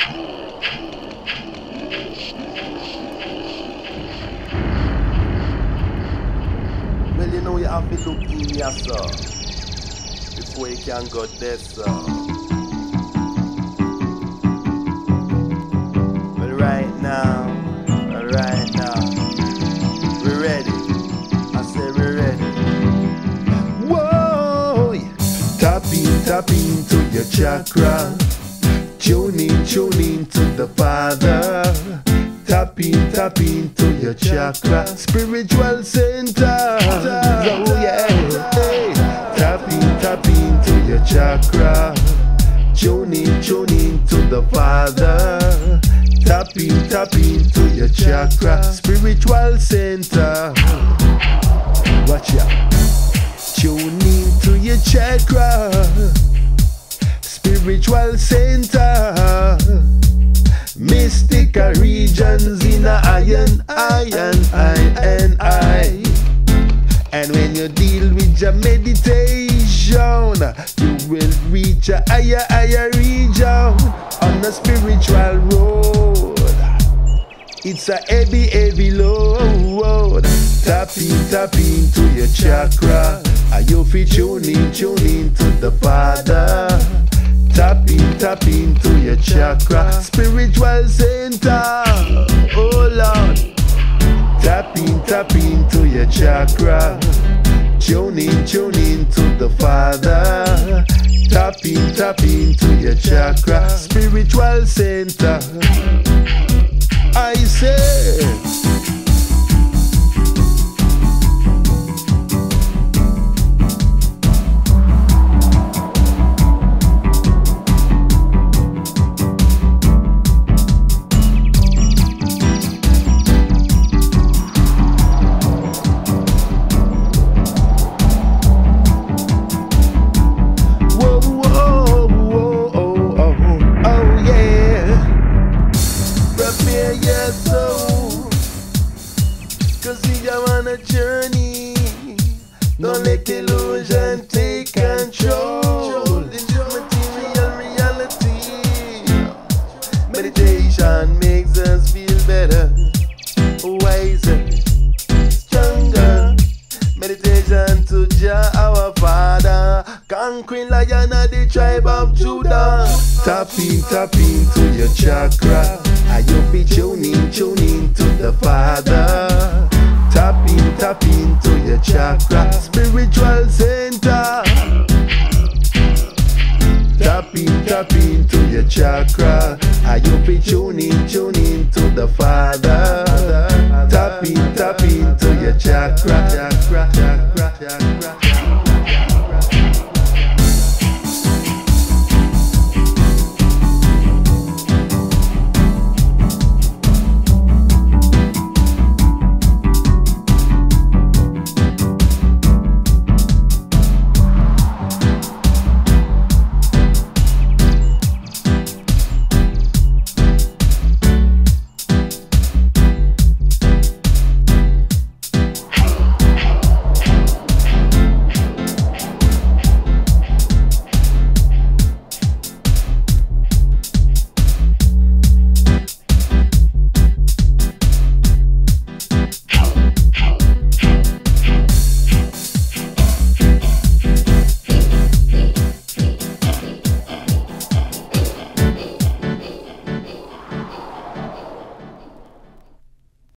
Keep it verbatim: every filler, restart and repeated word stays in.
Well, you know you have to look in yourself before you can go there, sir. But right now, right now, we're ready. I say we're ready. Whoa! Tap in, tap into your chakra. Tune in, tune in to the Father. Tap in, tap into your chakra. Spiritual center. Oh yeah. Hey. Tap in, tap into your chakra. Tune in, tune in to the Father. Tap in, tap into your chakra. Spiritual center. Watch out. Tune in to your chakra. Spiritual center. Mystical regions in a iron, iron, iron, iron. And when you deal with your meditation, you will reach a higher, higher region on the spiritual road. It's a heavy, heavy load. Tap in, tap into your chakra. And you feel tune in, tune in to the Father. Tap in, tap into your chakra. Spiritual center. Oh Lord. Tap in, tap into your chakra. Tune in, tune in to the Father. Tap in, tap into your chakra. Spiritual center. I say. Cause we are on a journey. Don't let illusion take control. Enjoy material reality. Meditation makes us feel better, wiser, stronger. Meditation to Jah our Father, conquering lion of the tribe of Judah. Tap in, tap into your chakra. And you be tuning, tuning to the Father. Tap in, tap into your chakra. Spiritual center. Tap in, tap into your chakra. And you be tuning, tuning to the Father. Tap in, tap into your chakra. chakra, chakra.